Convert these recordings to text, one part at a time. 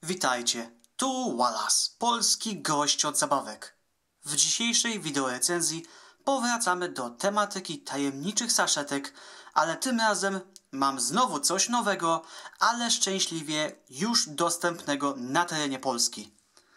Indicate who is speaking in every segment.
Speaker 1: Witajcie, tu Wallace, polski gość od zabawek. W dzisiejszej wideorecenzji powracamy do tematyki tajemniczych saszetek, ale tym razem mam znowu coś nowego, ale szczęśliwie już dostępnego na terenie Polski.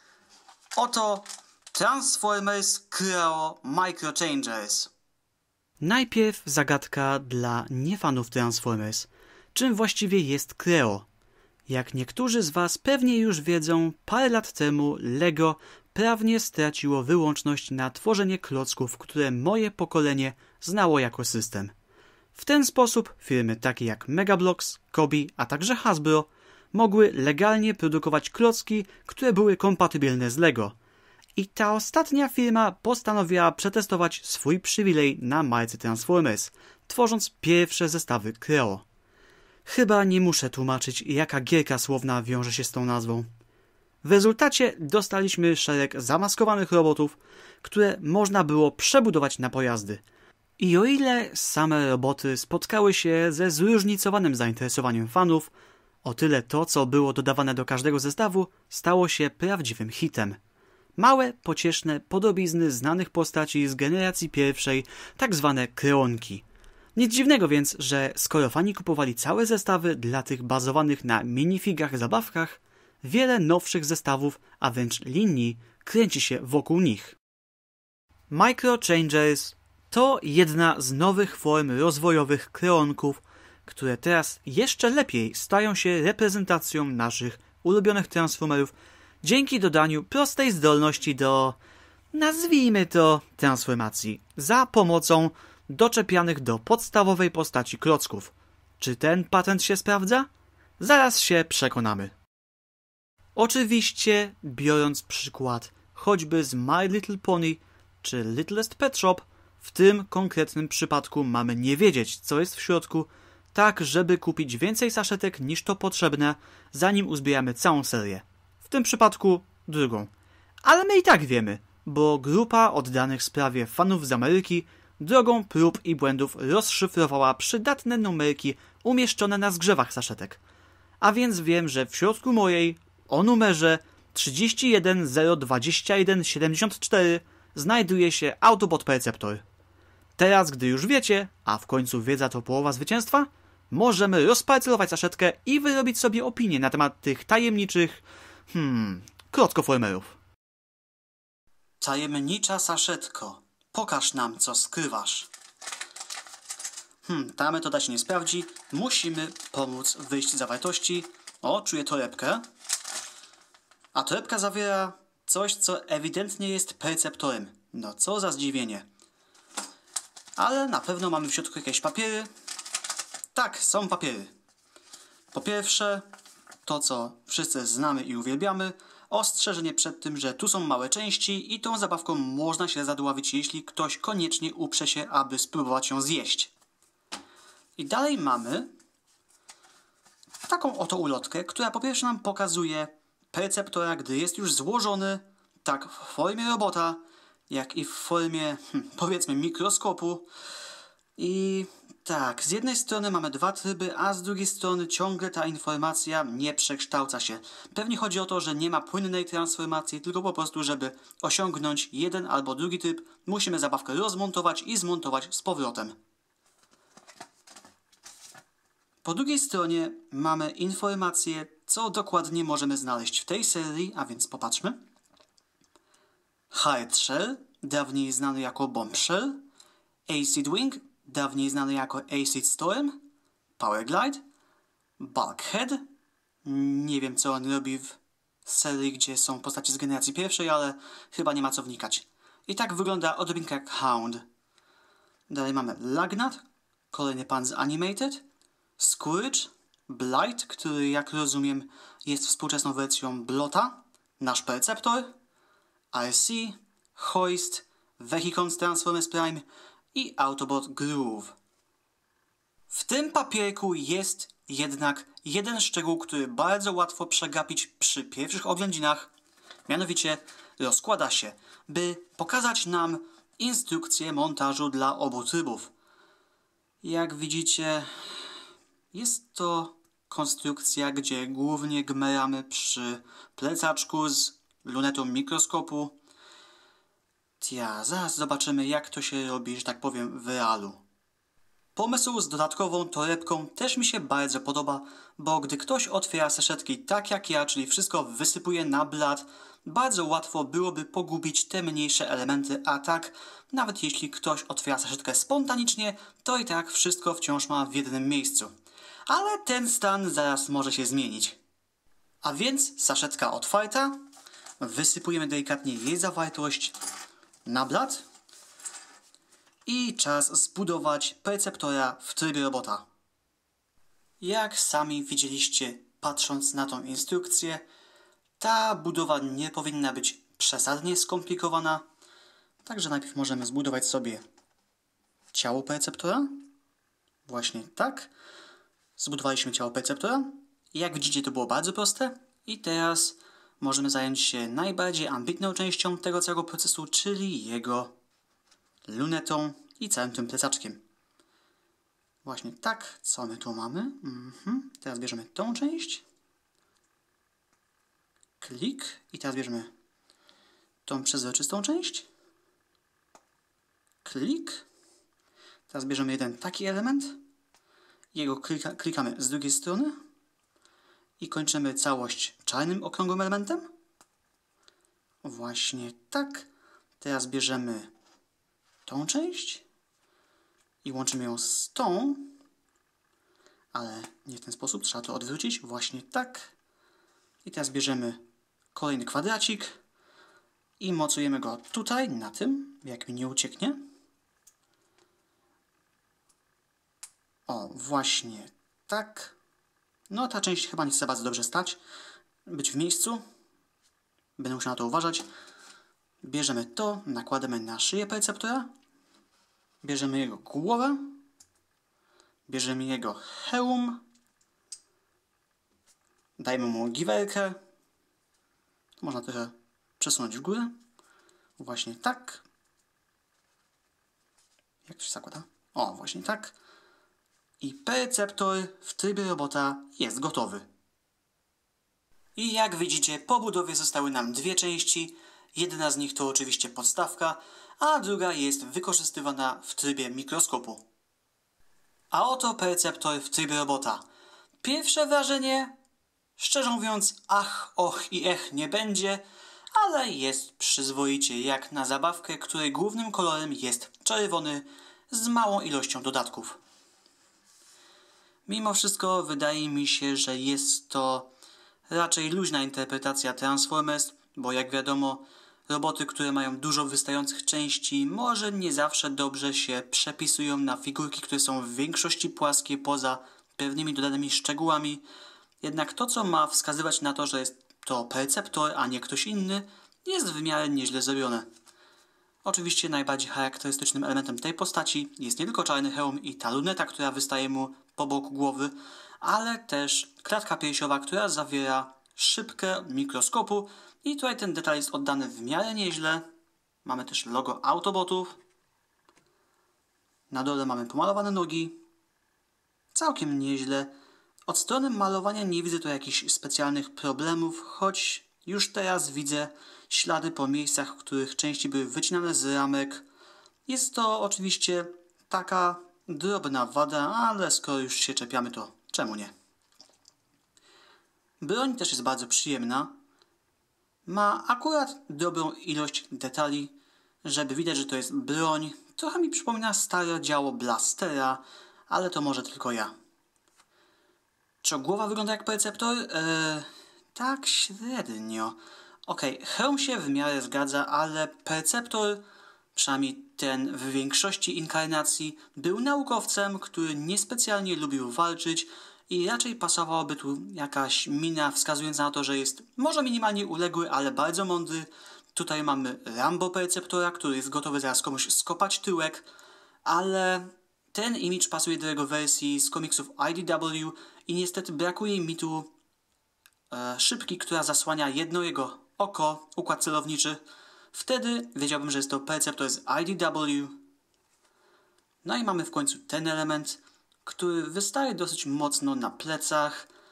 Speaker 1: Oto Transformers Creo Micro Changers. Najpierw zagadka dla niefanów Transformers. Czym właściwie jest Creo? Jak niektórzy z Was pewnie już wiedzą, parę lat temu LEGO prawnie straciło wyłączność na tworzenie klocków, które moje pokolenie znało jako system. W ten sposób firmy takie jak Megablox, Kobi, a także Hasbro mogły legalnie produkować klocki, które były kompatybilne z LEGO. I ta ostatnia firma postanowiła przetestować swój przywilej na marce Transformers, tworząc pierwsze zestawy Creo. Chyba nie muszę tłumaczyć, jaka gierka słowna wiąże się z tą nazwą. W rezultacie dostaliśmy szereg zamaskowanych robotów, które można było przebudować na pojazdy. I o ile same roboty spotkały się ze zróżnicowanym zainteresowaniem fanów, o tyle to, co było dodawane do każdego zestawu, stało się prawdziwym hitem. Małe, pocieszne podobizny znanych postaci z generacji pierwszej, tak zwane kreonki. Nic dziwnego więc, że skoro fani kupowali całe zestawy dla tych bazowanych na minifigach zabawkach, wiele nowszych zestawów, a wręcz linii, kręci się wokół nich. Micro Changers to jedna z nowych form rozwojowych kreonków, które teraz jeszcze lepiej stają się reprezentacją naszych ulubionych transformerów dzięki dodaniu prostej zdolności do, nazwijmy to, transformacji za pomocą doczepianych do podstawowej postaci klocków. Czy ten patent się sprawdza? Zaraz się przekonamy. Oczywiście, biorąc przykład choćby z My Little Pony czy Littlest Pet Shop, w tym konkretnym przypadku mamy nie wiedzieć, co jest w środku, tak żeby kupić więcej saszetek niż to potrzebne, zanim uzbieramy całą serię. W tym przypadku drugą. Ale my i tak wiemy, bo grupa oddanych sprawie fanów z Ameryki drogą prób i błędów rozszyfrowała przydatne numerki umieszczone na zgrzewach saszetek. A więc wiem, że w środku mojej o numerze 3102174 znajduje się Autobot Perceptor. Teraz, gdy już wiecie, a w końcu wiedza to połowa zwycięstwa, możemy rozparcelować saszetkę i wyrobić sobie opinię na temat tych tajemniczych klockoformerów. Tajemnicza saszetko. Pokaż nam, co skrywasz. Ta metoda się nie sprawdzi. Musimy pomóc wyjść z zawartości. O, czuję torebkę. A torebka zawiera coś, co ewidentnie jest perceptorem. No co za zdziwienie. Ale na pewno mamy w środku jakieś papiery. Tak, są papiery. Po pierwsze, to co wszyscy znamy i uwielbiamy, ostrzeżenie przed tym, że tu są małe części i tą zabawką można się zadławić, jeśli ktoś koniecznie uprze się, aby spróbować ją zjeść. I dalej mamy taką oto ulotkę, która po pierwsze nam pokazuje perceptora, gdy jest już złożony, tak w formie robota, jak i w formie, powiedzmy, mikroskopu. I tak, z jednej strony mamy dwa tryby, a z drugiej strony ciągle ta informacja nie przekształca się. Pewnie chodzi o to, że nie ma płynnej transformacji, tylko po prostu, żeby osiągnąć jeden albo drugi tryb, musimy zabawkę rozmontować i zmontować z powrotem. Po drugiej stronie mamy informację, co dokładnie możemy znaleźć w tej serii, a więc popatrzmy. Hard Shell, dawniej znany jako Bombshell, Acid Wing, dawniej znany jako Acid Storm, Powerglide, Bulkhead. Nie wiem, co on robi w serii, gdzie są postacie z generacji pierwszej, ale chyba nie ma co wnikać. I tak wygląda odrobinka jak Hound. Dalej mamy Lagnat, kolejny pan z Animated, Scourge, Blight, który jak rozumiem jest współczesną wersją Blota, nasz Perceptor, RC, Hoist, Vehicons Transformers Prime i Autobot Groove. W tym papierku jest jednak jeden szczegół, który bardzo łatwo przegapić przy pierwszych oględzinach. Mianowicie rozkłada się, by pokazać nam instrukcję montażu dla obu trybów. Jak widzicie, jest to konstrukcja, gdzie głównie gmeramy przy plecaczku z lunetą mikroskopu. Zaraz zobaczymy, jak to się robi, że tak powiem, w realu. Pomysł z dodatkową torebką też mi się bardzo podoba, bo gdy ktoś otwiera saszetki tak jak ja, czyli wszystko wysypuje na blat, bardzo łatwo byłoby pogubić te mniejsze elementy, a tak, nawet jeśli ktoś otwiera saszetkę spontanicznie, to i tak wszystko wciąż ma w jednym miejscu. Ale ten stan zaraz może się zmienić. A więc saszetka otwarta, wysypujemy delikatnie jej zawartość na blat i czas zbudować perceptora w trybie robota. Jak sami widzieliście, patrząc na tą instrukcję, ta budowa nie powinna być przesadnie skomplikowana. Także najpierw możemy zbudować sobie ciało perceptora. Właśnie tak. Zbudowaliśmy ciało perceptora. Jak widzicie, to było bardzo proste. I teraz możemy zająć się najbardziej ambitną częścią tego całego procesu, czyli jego lunetą i całym tym plecaczkiem. Właśnie tak. Co my tu mamy? Teraz bierzemy tą część. Klik. I teraz bierzemy tą przezroczystą część. Klik. Teraz bierzemy jeden taki element. Jego klikamy z drugiej strony. I kończymy całość czarnym okrągłym elementem. Właśnie tak. Teraz bierzemy tą część i łączymy ją z tą, ale nie w ten sposób, trzeba to odwrócić. Właśnie tak. I teraz bierzemy kolejny kwadracik i mocujemy go tutaj, na tym, jak mi nie ucieknie. O, właśnie tak. No, ta część chyba nie chce bardzo dobrze stać, być w miejscu. Będę musiał na to uważać. Bierzemy to, nakładamy na szyję perceptora. Bierzemy jego głowę. Bierzemy jego hełm. Dajmy mu giwerkę. Można trochę przesunąć w górę. Właśnie tak. Jak to się zakłada? O, właśnie tak. I perceptor w trybie robota jest gotowy. I jak widzicie, po budowie zostały nam dwie części. Jedna z nich to oczywiście podstawka, a druga jest wykorzystywana w trybie mikroskopu. A oto perceptor w trybie robota. Pierwsze wrażenie, szczerze mówiąc, ach, och i ech nie będzie, ale jest przyzwoicie jak na zabawkę, której głównym kolorem jest czerwony z małą ilością dodatków. Mimo wszystko wydaje mi się, że jest to raczej luźna interpretacja Transformers, bo jak wiadomo, roboty, które mają dużo wystających części, może nie zawsze dobrze się przepisują na figurki, które są w większości płaskie poza pewnymi dodanymi szczegółami. Jednak to, co ma wskazywać na to, że jest to perceptor, a nie ktoś inny, jest w miarę nieźle zrobione. Oczywiście najbardziej charakterystycznym elementem tej postaci jest nie tylko czarny hełm i ta luneta, która wystaje mu po boku głowy, ale też klatka piersiowa, która zawiera szybkę mikroskopu i tutaj ten detal jest oddany w miarę nieźle. Mamy też logo Autobotów. Na dole mamy pomalowane nogi. Całkiem nieźle. Od strony malowania nie widzę tu jakichś specjalnych problemów, choć już teraz widzę ślady po miejscach, w których części były wycinane z ramek. Jest to oczywiście taka drobna wada, ale skoro już się czepiamy, to czemu nie? Broń też jest bardzo przyjemna. Ma akurat dobrą ilość detali, żeby widać, że to jest broń. Trochę mi przypomina stare działo blastera, ale to może tylko ja. Czy głowa wygląda jak perceptor? Tak średnio. Okej, hełm się w miarę zgadza, ale perceptor, przynajmniej ten w większości inkarnacji, był naukowcem, który niespecjalnie lubił walczyć i raczej pasowałaby tu jakaś mina wskazująca na to, że jest może minimalnie uległy, ale bardzo mądry. Tutaj mamy Rambo perceptora, który jest gotowy zaraz komuś skopać tyłek, ale ten image pasuje do jego wersji z komiksów IDW i niestety brakuje mi tu szybki, która zasłania jedno jego oko, układ celowniczy. Wtedy wiedziałbym, że jest to perceptor z IDW. No i mamy w końcu ten element, który wystaje dosyć mocno na plecach,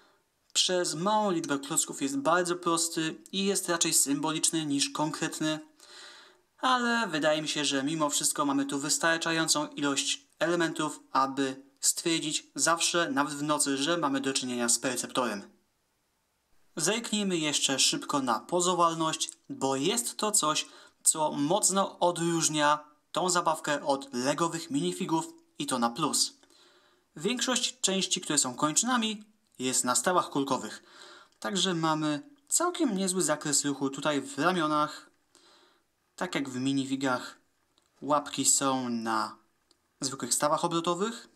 Speaker 1: przez małą liczbę klocków jest bardzo prosty i jest raczej symboliczny niż konkretny, ale wydaje mi się, że mimo wszystko mamy tu wystarczającą ilość elementów, aby stwierdzić zawsze, nawet w nocy, że mamy do czynienia z perceptorem. Zerknijmy jeszcze szybko na pozowalność, bo jest to coś, co mocno odróżnia tą zabawkę od legowych minifigów i to na plus. Większość części, które są kończynami, jest na stałach kulkowych. Także mamy całkiem niezły zakres ruchu tutaj w ramionach. Tak jak w minifigach, łapki są na zwykłych stawach obrotowych.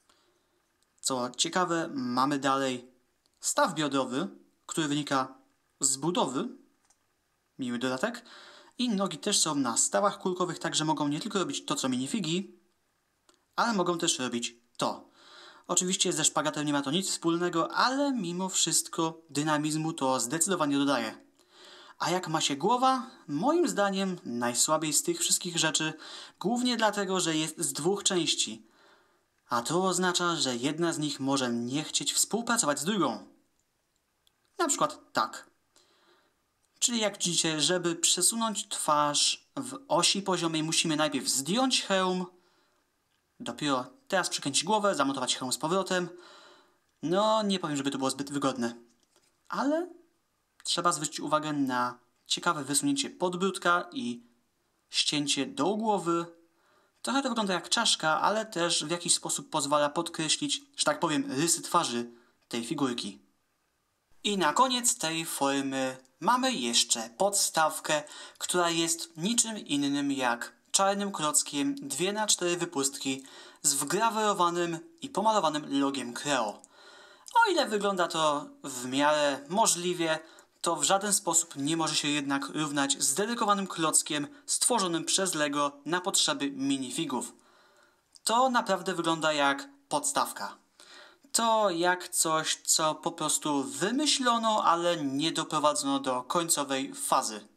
Speaker 1: Co ciekawe, mamy dalej staw biodrowy, który wynika z budowy. Miły dodatek. I nogi też są na stawach kulkowych, także mogą nie tylko robić to, co minifigi, ale mogą też robić to. Oczywiście ze szpagatem nie ma to nic wspólnego, ale mimo wszystko dynamizmu to zdecydowanie dodaje. A jak ma się głowa? Moim zdaniem najsłabiej z tych wszystkich rzeczy, głównie dlatego, że jest z dwóch części. A to oznacza, że jedna z nich może nie chcieć współpracować z drugą. Na przykład tak. Czyli jak widzicie, żeby przesunąć twarz w osi poziomej, musimy najpierw zdjąć hełm, dopiero teraz przykręcić głowę, zamontować hełm z powrotem. No, nie powiem, żeby to było zbyt wygodne. Ale trzeba zwrócić uwagę na ciekawe wysunięcie podbródka i ścięcie do głowy. Trochę to wygląda jak czaszka, ale też w jakiś sposób pozwala podkreślić, że tak powiem, rysy twarzy tej figurki. I na koniec tej formy mamy jeszcze podstawkę, która jest niczym innym jak czarnym klockiem 2×4 wypustki z wgrawerowanym i pomalowanym logiem Creo. O ile wygląda to w miarę możliwie, to w żaden sposób nie może się jednak równać z dedykowanym klockiem stworzonym przez LEGO na potrzeby minifigów. To naprawdę wygląda jak podstawka. To jak coś, co po prostu wymyślono, ale nie doprowadzono do końcowej fazy.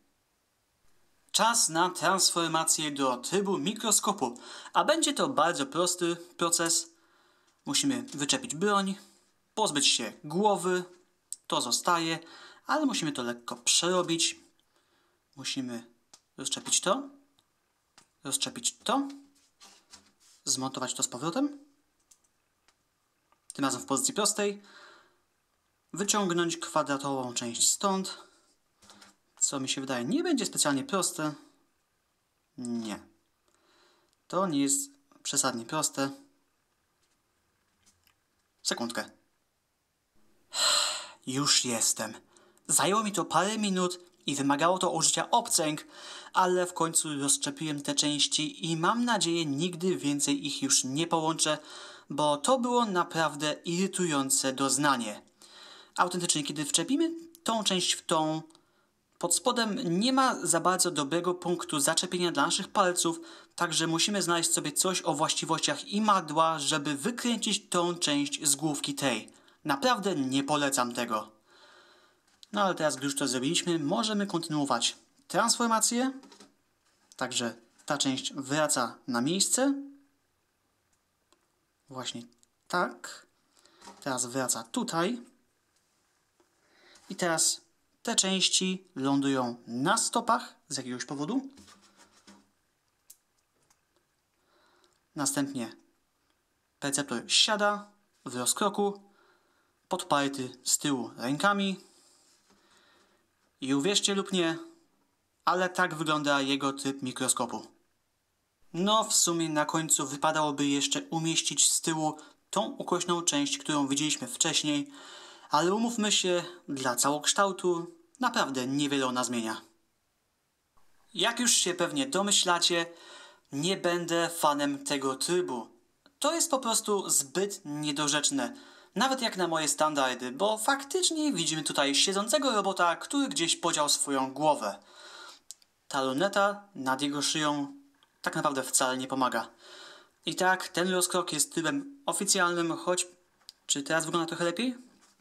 Speaker 1: Czas na transformację do trybu mikroskopu, a będzie to bardzo prosty proces. Musimy wyczepić broń, pozbyć się głowy, to zostaje, ale musimy to lekko przerobić. Musimy rozczepić to, zmontować to z powrotem, tym razem w pozycji prostej, wyciągnąć kwadratową część stąd, co mi się wydaje nie będzie specjalnie proste. Nie. To nie jest przesadnie proste. Sekundkę. Już jestem. Zajęło mi to parę minut i wymagało to użycia obcęg, ale w końcu rozszczepiłem te części i mam nadzieję nigdy więcej ich już nie połączę, bo to było naprawdę irytujące doznanie. Autentycznie, kiedy wczepimy tą część w tą, pod spodem nie ma za bardzo dobrego punktu zaczepienia dla naszych palców, także musimy znaleźć sobie coś o właściwościach imadła, żeby wykręcić tą część z główki tej. Naprawdę nie polecam tego. No ale teraz, gdy już to zrobiliśmy, możemy kontynuować transformację. Także ta część wraca na miejsce. Właśnie tak. Teraz wraca tutaj. I teraz te części lądują na stopach z jakiegoś powodu. Następnie perceptor siada w rozkroku, podparty z tyłu rękami. I uwierzcie lub nie, ale tak wygląda jego tryb mikroskopu. No w sumie na końcu wypadałoby jeszcze umieścić z tyłu tą ukośną część, którą widzieliśmy wcześniej, ale umówmy się, dla całokształtu naprawdę niewiele ona zmienia. Jak już się pewnie domyślacie, nie będę fanem tego trybu. To jest po prostu zbyt niedorzeczne, nawet jak na moje standardy, bo faktycznie widzimy tutaj siedzącego robota, który gdzieś podział swoją głowę. Ta luneta nad jego szyją tak naprawdę wcale nie pomaga. I tak, ten rozkrok jest trybem oficjalnym, choć... Czy teraz wygląda trochę lepiej?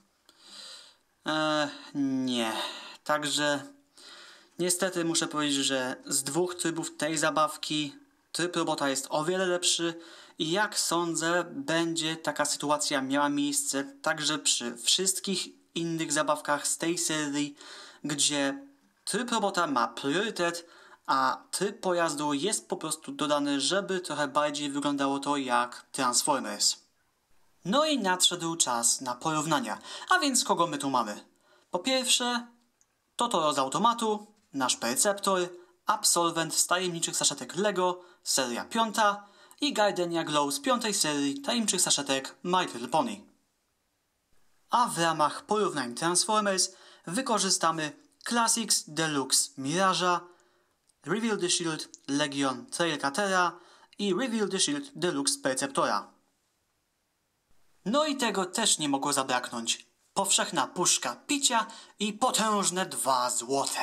Speaker 1: Nie. Także niestety muszę powiedzieć, że z dwóch trybów tej zabawki tryb robota jest o wiele lepszy i jak sądzę, będzie taka sytuacja miała miejsce także przy wszystkich innych zabawkach z tej serii, gdzie tryb robota ma priorytet, a tryb pojazdu jest po prostu dodany, żeby trochę bardziej wyglądało to jak Transformers. No i nadszedł czas na porównania. A więc kogo my tu mamy? Po pierwsze, Totoro z automatu, nasz Perceptor, Absolvent z tajemniczych saszetek LEGO, seria 5 i Gardenia Glow z 5 serii tajemniczych saszetek My Little Pony. A w ramach porównań Transformers wykorzystamy Classics Deluxe Mirage'a, Reveal the Shield Legion Trailcuttera i Reveal the Shield Deluxe Perceptora. No i tego też nie mogło zabraknąć. Powszechna puszka picia i potężne 2 złote.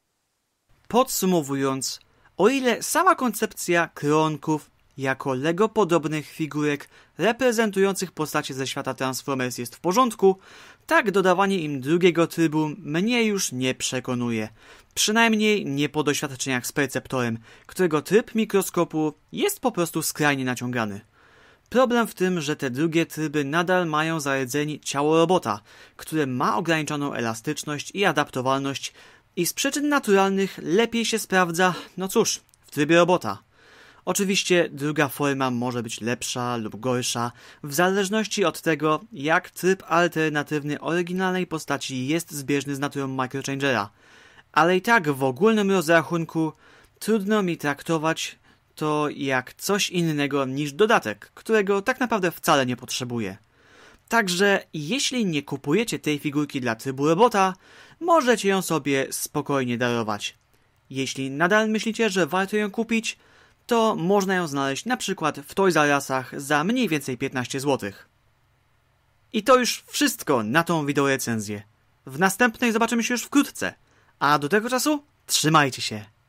Speaker 1: Podsumowując, o ile sama koncepcja Kronków jako Lego podobnych figurek reprezentujących postacie ze świata Transformers jest w porządku, tak dodawanie im drugiego trybu mnie już nie przekonuje. Przynajmniej nie po doświadczeniach z Perceptorem, którego tryb mikroskopu jest po prostu skrajnie naciągany. Problem w tym, że te drugie tryby nadal mają za rdzeń ciało robota, które ma ograniczoną elastyczność i adaptowalność i z przyczyn naturalnych lepiej się sprawdza, no cóż, w trybie robota. Oczywiście druga forma może być lepsza lub gorsza, w zależności od tego, jak tryb alternatywny oryginalnej postaci jest zbieżny z naturą Microchangera. Ale i tak w ogólnym rozrachunku trudno mi traktować to jak coś innego niż dodatek, którego tak naprawdę wcale nie potrzebuję. Także jeśli nie kupujecie tej figurki dla trybu robota, możecie ją sobie spokojnie darować. Jeśli nadal myślicie, że warto ją kupić, to można ją znaleźć na przykład w Toys R Usach za mniej więcej 15 zł. I to już wszystko na tą wideorecenzję. W następnej zobaczymy się już wkrótce, a do tego czasu trzymajcie się.